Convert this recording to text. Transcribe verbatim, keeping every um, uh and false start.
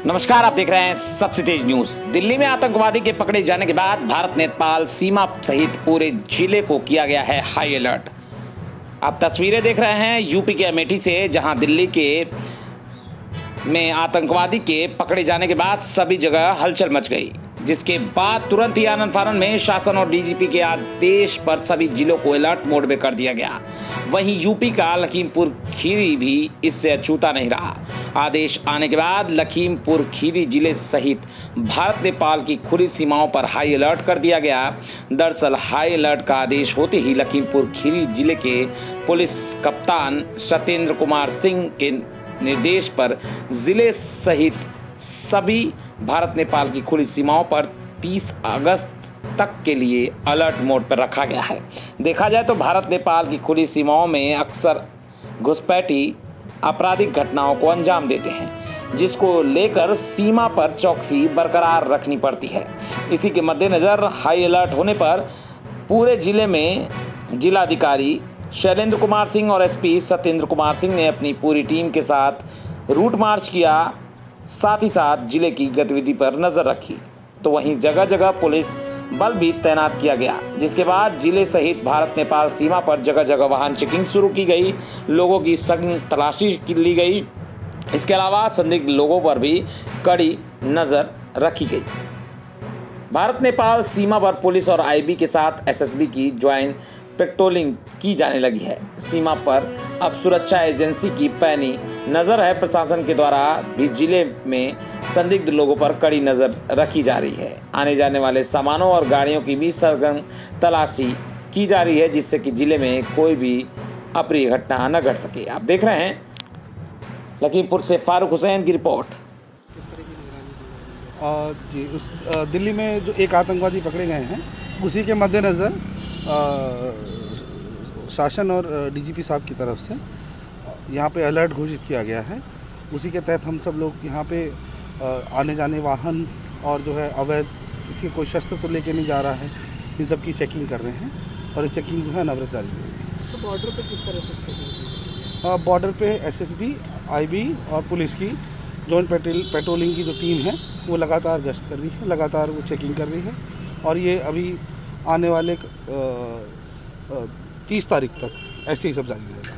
नमस्कार, आप देख रहे हैं सबसे तेज न्यूज। दिल्ली में आतंकवादी के पकड़े जाने के बाद भारत नेपाल सीमा सहित पूरे जिले को किया गया है हाई अलर्ट। आप तस्वीरें देख रहे हैं यूपी के अमेठी से, जहां दिल्ली के में आतंकवादी के पकड़े जाने के बाद सभी जगह हलचल मच गई, जिसके बाद तुरंत ही आनन फानन में शासन और डीजीपी के आदेश पर सभी जिलों को अलर्ट मोड में कर दिया गया। वहीं यूपी का लखीमपुर खीरी भी इससे अछूता नहीं रहा। आदेश आने के बाद लखीमपुर खीरी जिले सहित भारत नेपाल की खुली सीमाओं पर हाई अलर्ट कर दिया गया। दरअसल हाई अलर्ट का आदेश होते ही लखीमपुर खीरी जिले के पुलिस कप्तान सत्येंद्र कुमार सिंह के निर्देश पर जिले सहित सभी भारत नेपाल की खुली सीमाओं पर तीस अगस्त तक के लिए अलर्ट मोड पर रखा गया है। देखा जाए तो भारत नेपाल की खुली सीमाओं में अक्सर घुसपैठी आपराधिक घटनाओं को अंजाम देते हैं, जिसको लेकर सीमा पर चौकसी बरकरार रखनी पड़ती है। इसी के मद्देनजर हाई अलर्ट होने पर पूरे जिले में जिलाधिकारी शैलेंद्र कुमार सिंह और एसपी सत्येंद्र कुमार सिंह ने अपनी पूरी टीम के साथ रूट मार्च किया, साथ ही साथ जिले की गतिविधि पर नजर रखी। तो वहीं जगह जगह पुलिस बल भी तैनात किया गया, जिसके बाद जिले सहित भारत नेपाल सीमा पर जगह जगह वाहन चेकिंग शुरू की गई, लोगों की सघन तलाशी ली गई। इसके अलावा संदिग्ध लोगों पर भी कड़ी नजर रखी गई। भारत नेपाल सीमा पर पुलिस और आईबी के साथ एसएसबी की ज्वाइंट पेट्रोलिंग की जाने लगी है। सीमा पर अब सुरक्षा एजेंसी की पैनी नजर है। प्रशासन के द्वारा भी जिले में संदिग्ध लोगों पर कड़ी नजर रखी जा रही है। आने जाने वाले सामानों और गाड़ियों की भी सरगर्म तलाशी की जा रही है, जिससे कि जिले में कोई भी अप्रिय घटना न घट सके। आप देख रहे हैं लखीमपुर से फारूक हुसैन की रिपोर्ट। आ, जी उस आ, दिल्ली में जो एक आतंकवादी पकड़े गए हैं, उसी के मद्देनज़र शासन और डीजीपी साहब की तरफ से यहाँ पे अलर्ट घोषित किया गया है। उसी के तहत हम सब लोग यहाँ पे आ, आने जाने वाहन और जो है अवैध इसके कोई शस्त्र तो लेके नहीं जा रहा है, इन सब की चेकिंग कर रहे हैं और ये चेकिंग जो है अनवरत जारी रहेगी। तो बॉर्डर पे किस तरह से चेकिंग? बॉर्डर पे एसएसबी, आईबी और पुलिस की जॉइंट पेट्रोल पेट्रोलिंग की जो टीम है वो लगातार गश्त कर रही है, लगातार वो चेकिंग कर रही है और ये अभी आने वाले तीस तारीख तक ऐसे ही सब जारी रहेगा।